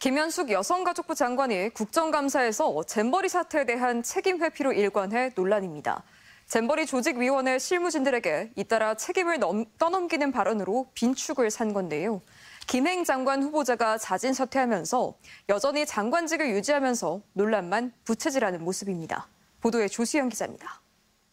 김현숙 여성가족부 장관이 국정감사에서 잼버리 사태에 대한 책임 회피로 일관해 논란입니다. 잼버리 조직위원회 실무진들에게 잇따라 책임을 떠넘기는 발언으로 빈축을 산 건데요. 김행 장관 후보자가 자진 사퇴하면서 여전히 장관직을 유지하면서 논란만 부채질하는 모습입니다. 보도에 조수영 기자입니다.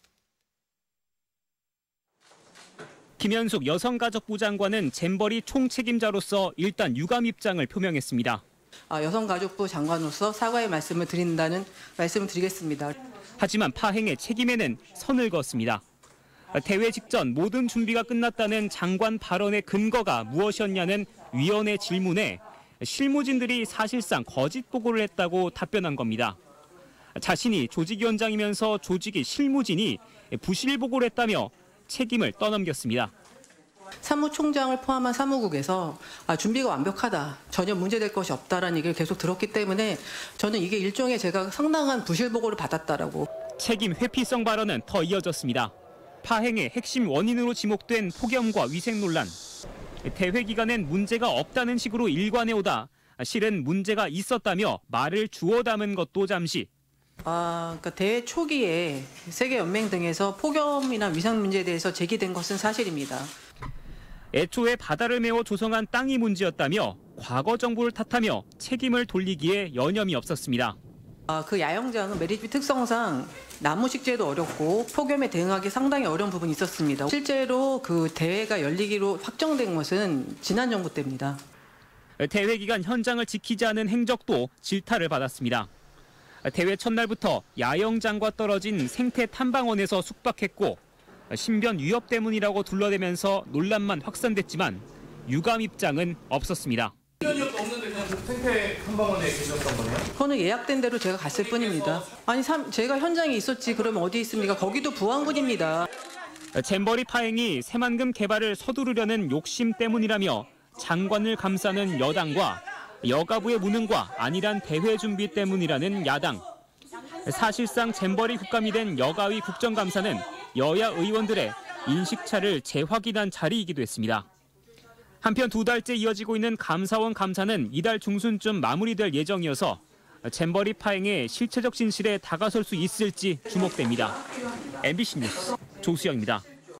김현숙 여성가족부 장관은 잼버리 총책임자로서 일단 유감 입장을 표명했습니다. 여성가족부 장관으로서 사과의 말씀을 드린다는 말씀을 드리겠습니다. 하지만 파행의 책임에는 선을 그었습니다. 대회 직전 모든 준비가 끝났다는 장관 발언의 근거가 무엇이었냐는 위원회 질문에 실무진들이 사실상 거짓 보고를 했다고 답변한 겁니다. 자신이 조직위원장이면서 조직위 실무진이 부실 보고를 했다며 책임을 떠넘겼습니다. 사무총장을 포함한 사무국에서 준비가 완벽하다, 전혀 문제될 것이 없다라는 얘기를 계속 들었기 때문에 저는 이게 일종의 제가 상당한 부실 보고를 받았다라고. 책임 회피성 발언은 더 이어졌습니다. 파행의 핵심 원인으로 지목된 폭염과 위생 논란. 대회 기간엔 문제가 없다는 식으로 일관해오다 실은 문제가 있었다며 말을 주워 담은 것도 잠시. 그러니까 대회 초기에 세계연맹 등에서 폭염이나 위생 문제에 대해서 제기된 것은 사실입니다. 애초에 바다를 메워 조성한 땅이 문제였다며 과거 정부를 탓하며 책임을 돌리기에 여념이 없었습니다. 그 야영장은 메리츠 특성상 나무 식재도 어렵고 폭염에 대응하기 상당히 어려운 부분이 있었습니다. 실제로 그 대회가 열리기로 확정된 것은 지난 정부 때입니다. 대회 기간 현장을 지키지 않은 행적도 질타를 받았습니다. 대회 첫날부터 야영장과 떨어진 생태 탐방원에서 숙박했고 신변 위협 때문이라고 둘러대면서 논란만 확산됐지만 유감 입장은 없었습니다. 신변 없는데 그냥 생태 탐방원에 계셨던 거네요? 그거는 예약된 대로 제가 갔을 뿐입니다. 아니 제가 현장에 있었지 그러면 어디 있습니까? 거기도 부안군입니다. 잼버리 파행이 새만금 개발을 서두르려는 욕심 때문이라며 장관을 감싸는 여당과 여가부의 무능과 안일한 대회 준비 때문이라는 야당. 사실상 잼버리 국감이 된 여가위 국정감사는 여야 의원들의 인식차를 재확인한 자리이기도 했습니다. 한편 2달째 이어지고 있는 감사원 감사는 이달 중순쯤 마무리될 예정이어서 잼버리 파행의 실체적 진실에 다가설 수 있을지 주목됩니다. MBC 뉴스 조수영입니다.